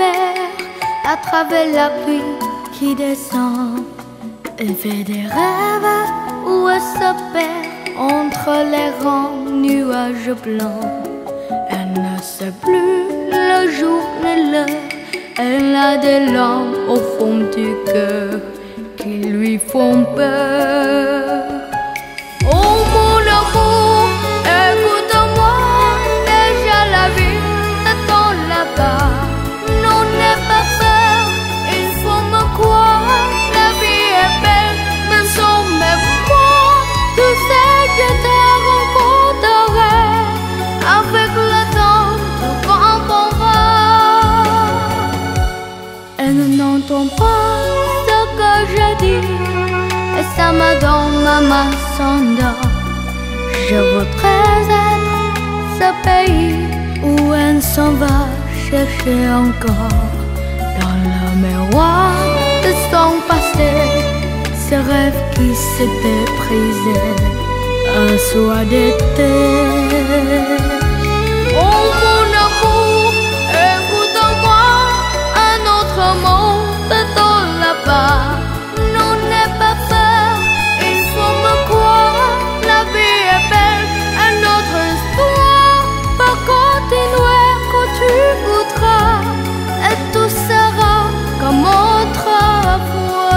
mer, à travers la pluie qui descend. Elle fait des rêves où elle se perd entre les rangs nuages blancs. Elle ne sait plus le jour ni l'heure. Elle a des larmes au fond du cœur qui lui font peur. Oh mon amour, écoute-moi, déjà la vie t'attend là-bas. Non, n'aie pas peur, il faut me croire. La vie est belle, même sans même moi. Tu sais, je te rencontrerai. Avec le temps, tout comprendra. Elle n'entend pas ce que je dis, et ça me donne ma main s'endort. Je voudrais être ce pays où elle s'en va chercher encore. Dans le miroir de son passé, ce rêve qui s'était brisé un soir d'été. Oh mon amour, écoute-moi, un autre monde dans là-bas. Non, n'aie pas peur, il faut me croire. La vie est belle, une autre histoire va continuer quand tu voudras. Et tout sera comme autrefois.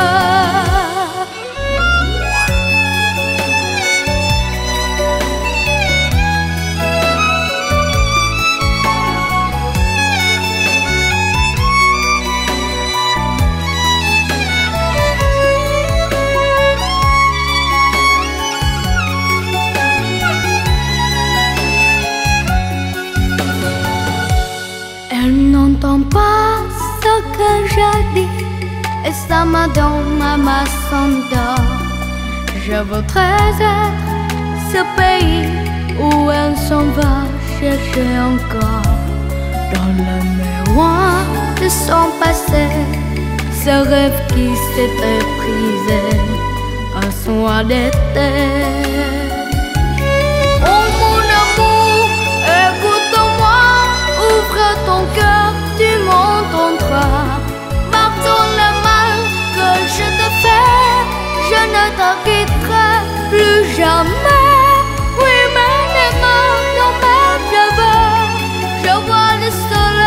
Elle n'entend pas ce que je dis, et ça me donne ma main s'endort. Je voudrais être ce pays où elle s'en va chercher encore. Dans le miroir de son passé, ce rêve qui s'était brisé un soir d'été. Oh mon amour, écoute-moi, ouvre ton cœur, tu m'entendras. Pardonne le mal que je te fais, je ne te quitterai plus jamais. Oui, mais les mains dans mes cheveux, je vois le soleil